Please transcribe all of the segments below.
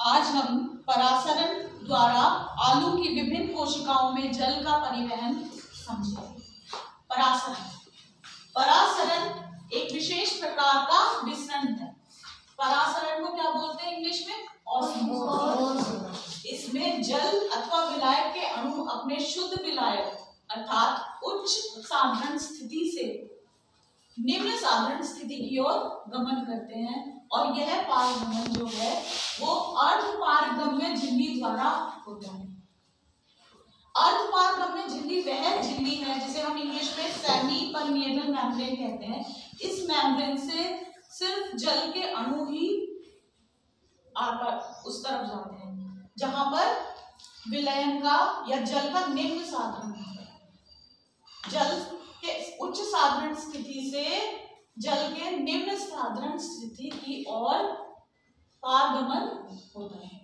आज हम परासरण द्वारा आलू की विभिन्न कोशिकाओं में जल का परिवहन समझेंगे। परासरण एक विशेष प्रकार का विसरण है। परासरण को क्या बोलते हैं इंग्लिश में? ऑस्मोसिस। इसमें जल अथवा विलायक के अणु अपने शुद्ध विलायक अर्थात उच्च साधारण स्थिति से निम्न साधारण स्थिति की ओर गमन करते हैं और यह पारगमन जो है वो अर्धपारगम्य झिल्ली द्वारा होता है। अर्धपारगम्य झिल्ली वह झिल्ली है जिसे हम इंग्लिश में सेमी परमिएबल मेम्ब्रेन कहते हैं। इस मेम्ब्रेन से सिर्फ जल के अणु ही उस तरफ जाते हैं जहां पर विलयन का या जल का निम्न साधन है। जल के उच्च साधारण स्थिति से जल के निम्न साधारण स्थिति की ओर पारगमन होता है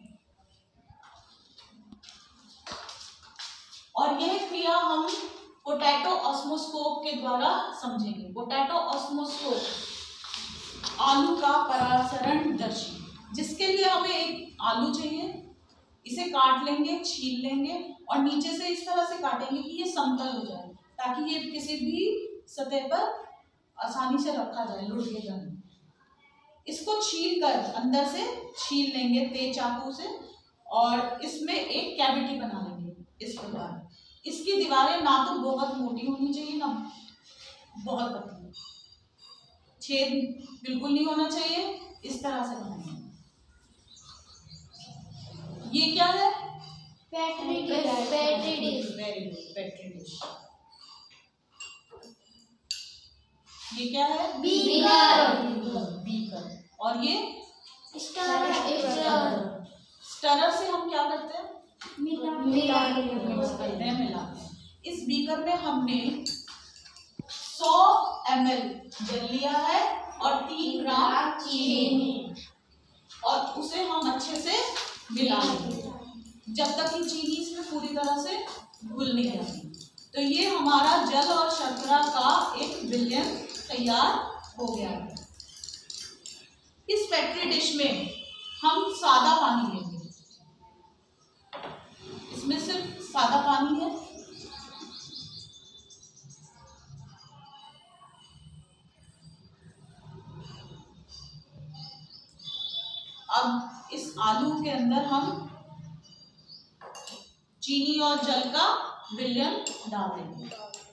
और यह क्रिया हम पोटैटो ऑस्मोस्कोप के द्वारा समझेंगे। पोटैटो ऑस्मोस्कोप आलू का परासरण दर्शी, जिसके लिए हमें एक आलू चाहिए। इसे काट लेंगे, छील लेंगे और नीचे से इस तरह से काटेंगे कि ये समतल हो जाए ताकि ये किसी भी सतह पर आसानी से रखा जाए, लुढ़केगा नहीं। इसको छील कर अंदर से छील लेंगे तेज चाकू से और इसमें एक कैविटी बना लेंगे इस प्रकार। इसकी दीवारें ना तो बहुत मोटी होनी चाहिए ना बहुत पतली, छेद बिल्कुल नहीं होना चाहिए, इस तरह से बनाएंगे। ये क्या है? Petri dish. ये क्या है? बीकर। और ये स्टरर से हम क्या करते हैं? मिलाते हैं। इस बीकर में हमने 100 ml जल लिया है और 3 ग्राम चीनी और उसे हम अच्छे से मिला लेंगे जब तक कि चीनी इसमें पूरी तरह से घुल नहीं जाती। तो ये हमारा जल और शर्करा का एक विलयन तैयार हो गया है। इस पेट्री डिश में हम सादा पानी लेंगे। इसमें सिर्फ सादा पानी है। अब इस आलू के अंदर हम चीनी और जल का विलयन डाल देंगे।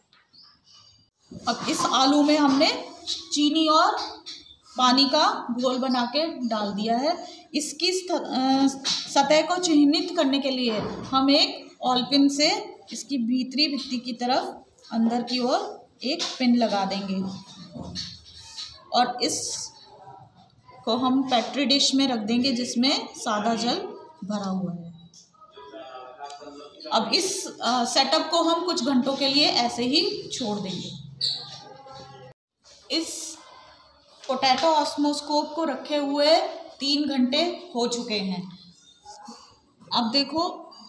अब इस आलू में हमने चीनी और पानी का घोल बना के डाल दिया है। इसकी सतह को चिह्नित करने के लिए हम एक ऑलपिन से इसकी भीतरी भित्ति की तरफ अंदर की ओर एक पिन लगा देंगे और इस को हम पेट्री डिश में रख देंगे जिसमें सादा जल भरा हुआ है। अब इस सेटअप को हम कुछ घंटों के लिए ऐसे ही छोड़ देंगे। इस पोटैटो ऑस्मोस्कोप को रखे हुए 3 घंटे हो चुके हैं। अब देखो,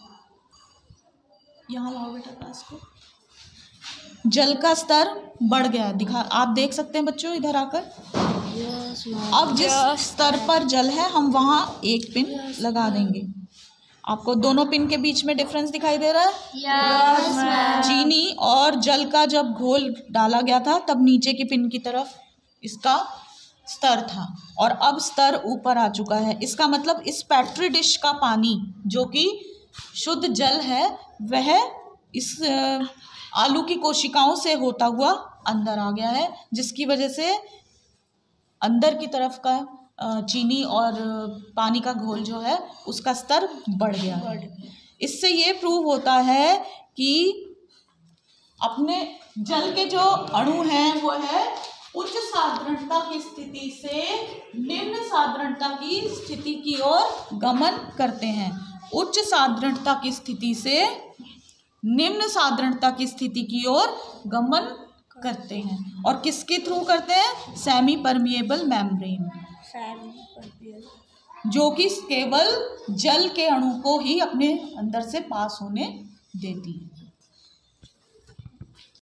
यहाँ लाओ बेटा पास को। जल का स्तर बढ़ गया, आप देख सकते हैं बच्चों इधर आकर। अब जिस स्तर पर जल है हम वहाँ एक पिन लगा देंगे। आपको दोनों पिन के बीच में डिफरेंस दिखाई दे रहा है? यस। चीनी और जल का जब घोल डाला गया था तब नीचे की पिन की तरफ इसका स्तर था और अब स्तर ऊपर आ चुका है। इसका मतलब इस पेट्री डिश का पानी जो कि शुद्ध जल है वह इस आलू की कोशिकाओं से होता हुआ अंदर आ गया है, जिसकी वजह से अंदर की तरफ का चीनी और पानी का घोल जो है उसका स्तर बढ़ गया है। इससे ये प्रूव होता है कि अपने जल के जो अणु हैं वो है उच्च साधारणता की स्थिति से निम्न साधारणता की स्थिति की ओर गमन करते हैं। उच्च साधारणता की स्थिति से निम्न साधारणता की स्थिति की ओर गमन करते हैं और किसके थ्रू करते हैं? सेमी परमिएबल मेम्ब्रेन, जो कि केवल जल के अणु को ही अपने अंदर से पास होने देती है।